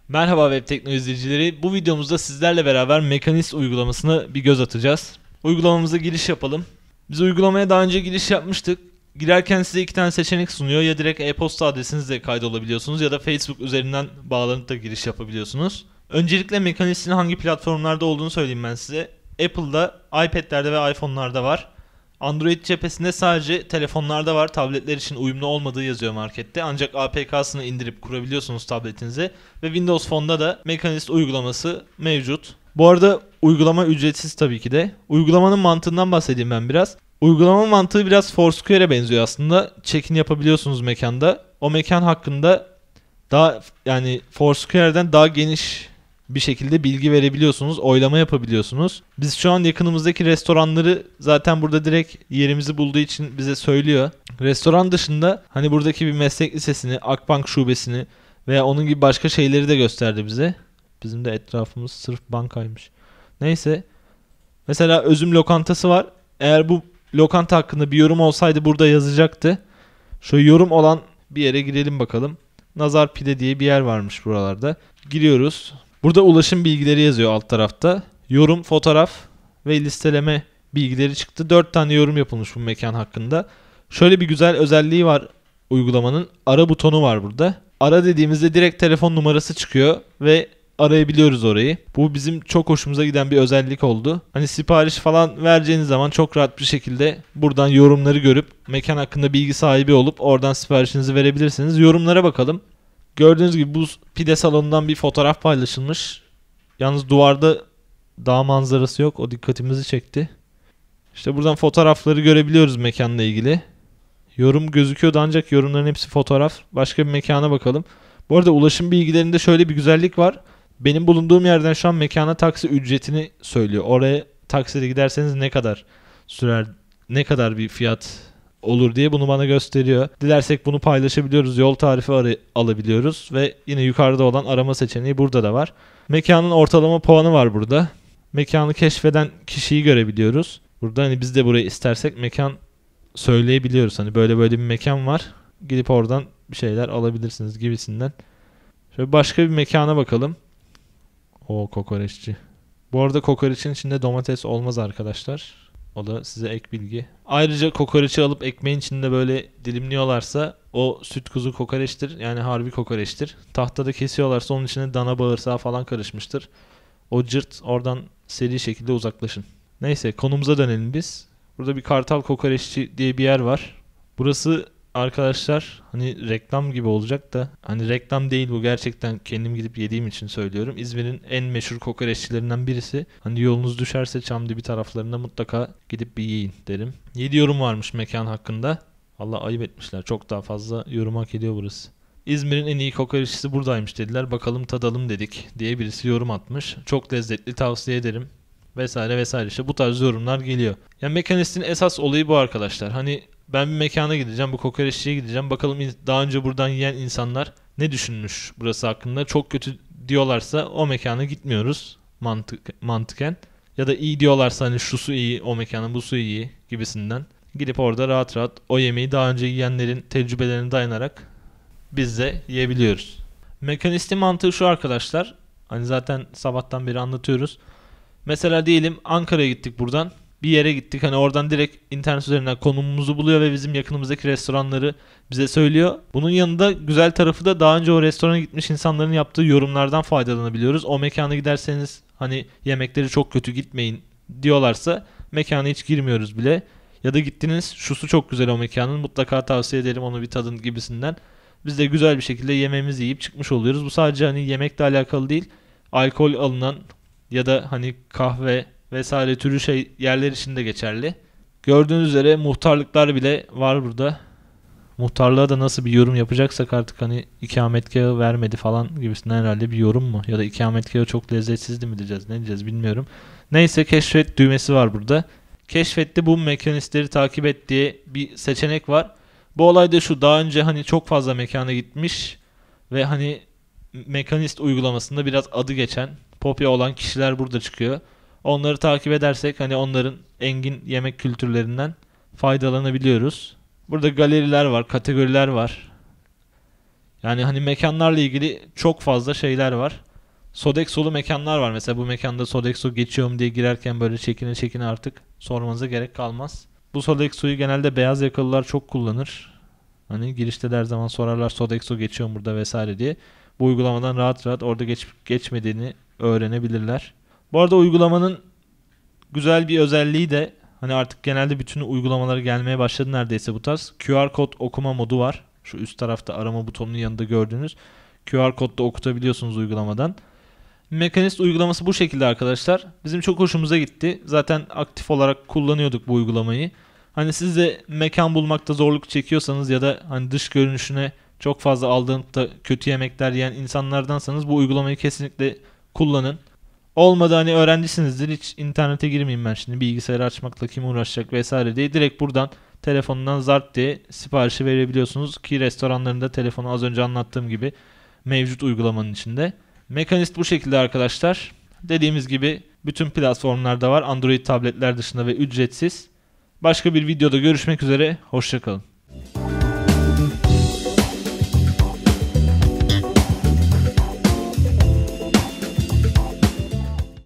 Merhaba web tekno izleyicileri. Bu videomuzda sizlerle beraber Mekanist uygulamasına bir göz atacağız. Uygulamamıza giriş yapalım. Biz uygulamaya daha önce giriş yapmıştık. Girerken size iki tane seçenek sunuyor. Ya direkt e-posta adresinizle kaydolabiliyorsunuz ya da Facebook üzerinden bağlanıp da giriş yapabiliyorsunuz. Öncelikle Mekanist'in hangi platformlarda olduğunu söyleyeyim ben size. Apple'da, iPad'lerde ve iPhone'larda var. Android cephesinde sadece telefonlarda var. Tabletler için uyumlu olmadığı yazıyor markette. Ancak APK'sını indirip kurabiliyorsunuz tabletinize. Ve Windows Phone'da da Mekanist uygulaması mevcut. Bu arada uygulama ücretsiz tabii ki de. Uygulamanın mantığından bahsedeyim ben biraz. Uygulama mantığı biraz Foursquare'e benziyor aslında. Check-in yapabiliyorsunuz mekanda. O mekan hakkında daha Foursquare'den daha geniş bir şekilde bilgi verebiliyorsunuz, oylama yapabiliyorsunuz. Biz şu an yakınımızdaki restoranları zaten burada direkt yerimizi bulduğu için bize söylüyor. Restoran dışında hani buradaki bir meslek lisesini, Akbank şubesini veya onun gibi başka şeyleri de gösterdi bize. Bizim de etrafımız sırf bankaymış. Neyse. Mesela Özüm Lokantası var. Eğer bu lokanta hakkında bir yorum olsaydı burada yazacaktı. Şu yorum olan bir yere girelim bakalım. Nazar Pide diye bir yer varmış buralarda. Giriyoruz. Burada ulaşım bilgileri yazıyor alt tarafta. Yorum, fotoğraf ve listeleme bilgileri çıktı. 4 tane yorum yapılmış bu mekan hakkında. Şöyle bir güzel özelliği var uygulamanın. Ara butonu var burada. Ara dediğimizde direkt telefon numarası çıkıyor ve arayabiliyoruz orayı. Bu bizim çok hoşumuza giden bir özellik oldu. Hani sipariş falan vereceğiniz zaman çok rahat bir şekilde buradan yorumları görüp mekan hakkında bilgi sahibi olup oradan siparişinizi verebilirsiniz. Yorumlara bakalım. Gördüğünüz gibi bu pide salonundan bir fotoğraf paylaşılmış. Yalnız duvarda dağ manzarası yok. O dikkatimizi çekti. İşte buradan fotoğrafları görebiliyoruz mekanla ilgili. Yorum gözüküyordu ancak yorumların hepsi fotoğraf. Başka bir mekana bakalım. Bu arada ulaşım bilgilerinde şöyle bir güzellik var. Benim bulunduğum yerden şu an mekana taksi ücretini söylüyor. Oraya taksiyle giderseniz ne kadar sürer, ne kadar bir fiyat olur diye bunu bana gösteriyor. Dilersek bunu paylaşabiliyoruz. Yol tarifi alabiliyoruz. Ve yine yukarıda olan arama seçeneği burada da var. Mekanın ortalama puanı var burada. Mekanı keşfeden kişiyi görebiliyoruz. Burada hani biz de burayı istersek mekan söyleyebiliyoruz. Hani böyle böyle bir mekan var. Gidip oradan bir şeyler alabilirsiniz gibisinden. Şöyle başka bir mekana bakalım. O kokoreççi. Bu arada kokoreçin içinde domates olmaz arkadaşlar. O da size ek bilgi. Ayrıca kokoreçi alıp ekmeğin içinde böyle dilimliyorlarsa o süt kuzu kokoreçtir. Yani harbi kokoreçtir. Tahtada kesiyorlarsa onun içine dana bağırsağı falan karışmıştır. O cırt oradan seri şekilde uzaklaşın. Neyse konumuza dönelim biz. Burada bir Kartal Kokoreççi diye bir yer var. Burası arkadaşlar hani reklam gibi olacak da hani reklam değil bu, gerçekten kendim gidip yediğim için söylüyorum. İzmir'in en meşhur kokoreççilerinden birisi. Hani yolunuz düşerse Çamdibi taraflarında mutlaka gidip bir yiyin derim. 7 yorum varmış mekan hakkında. Allah ayıp etmişler. Çok daha fazla yorum hak ediyor burası. İzmir'in en iyi kokoreççisi buradaymış dediler. Bakalım tadalım dedik diye birisi yorum atmış. Çok lezzetli, tavsiye ederim. Vesaire vesaire, işte bu tarz yorumlar geliyor. Yani Mekanist'in esas olayı bu arkadaşlar. Hani ben bir mekana gideceğim, bu kokoreççiye gideceğim. Bakalım daha önce buradan yiyen insanlar ne düşünmüş burası hakkında. Çok kötü diyorlarsa o mekana gitmiyoruz mantıken. Ya da iyi diyorlarsa hani şu su iyi, o mekanın bu su iyi gibisinden. Gidip orada rahat rahat o yemeği daha önce yiyenlerin tecrübelerine dayanarak biz de yiyebiliyoruz. Mekanist'in mantığı şu arkadaşlar. Hani zaten sabahtan beri anlatıyoruz. Mesela diyelim Ankara'ya gittik buradan. Bir yere gittik, hani oradan direkt internet üzerinden konumumuzu buluyor ve bizim yakınımızdaki restoranları bize söylüyor. Bunun yanında güzel tarafı da daha önce o restorana gitmiş insanların yaptığı yorumlardan faydalanabiliyoruz. O mekana giderseniz hani yemekleri çok kötü, gitmeyin diyorlarsa mekana hiç girmiyoruz bile. Ya da gittiniz, şusu çok güzel o mekanın, mutlaka tavsiye ederim onu bir tadın gibisinden. Biz de güzel bir şekilde yemeğimizi yiyip çıkmış oluyoruz. Bu sadece hani yemekle alakalı değil. Alkol alınan ya da hani kahve vesaire türü yerler için de geçerli. Gördüğünüz üzere muhtarlıklar bile var burada. Muhtarlığa da nasıl bir yorum yapacaksak artık, hani ikametgahı vermedi falan gibisinden herhalde bir yorum mu? Ya da ikametgahı çok lezzetsizdi mi diyeceğiz, ne diyeceğiz bilmiyorum. Neyse, keşfet düğmesi var burada. Keşfette bu mekanistleri takip et diye bir seçenek var. Bu olay da şu: daha önce hani çok fazla mekana gitmiş ve hani Mekanist uygulamasında biraz adı geçen, popüler olan kişiler burada çıkıyor. Onları takip edersek hani onların engin yemek kültürlerinden faydalanabiliyoruz. Burada galeriler var, kategoriler var. Yani hani mekanlarla ilgili çok fazla şeyler var. Sodexo'lu mekanlar var. Mesela bu mekanda Sodexo geçiyorum diye girerken böyle çekine çekine artık sormanıza gerek kalmaz. Bu Sodexo'yu genelde beyaz yakalılar çok kullanır. Hani girişte de her zaman sorarlar Sodexo geçiyor mu burada vesaire diye. Bu uygulamadan rahat rahat orada geçmediğini öğrenebilirler. Bu arada uygulamanın güzel bir özelliği de hani artık genelde bütün uygulamaları gelmeye başladı neredeyse bu tarz. QR kod okuma modu var. Şu üst tarafta arama butonunun yanında gördüğünüz QR kodda okutabiliyorsunuz uygulamadan. Mekanist uygulaması bu şekilde arkadaşlar. Bizim çok hoşumuza gitti. Zaten aktif olarak kullanıyorduk bu uygulamayı. Hani siz de mekan bulmakta zorluk çekiyorsanız ya da hani dış görünüşüne çok fazla aldığınız da kötü yemekler yiyen insanlardansanız bu uygulamayı kesinlikle kullanın. Olmadı hani öğrencisinizdir, hiç internete girmeyeyim ben şimdi bilgisayarı açmakla kim uğraşacak vesaire diye direkt buradan telefonundan zart diye siparişi verebiliyorsunuz ki restoranlarında telefonu az önce anlattığım gibi mevcut uygulamanın içinde. Mekanist bu şekilde arkadaşlar. Dediğimiz gibi bütün platformlarda var. Android tabletler dışında ve ücretsiz. Başka bir videoda görüşmek üzere. Hoşça kalın.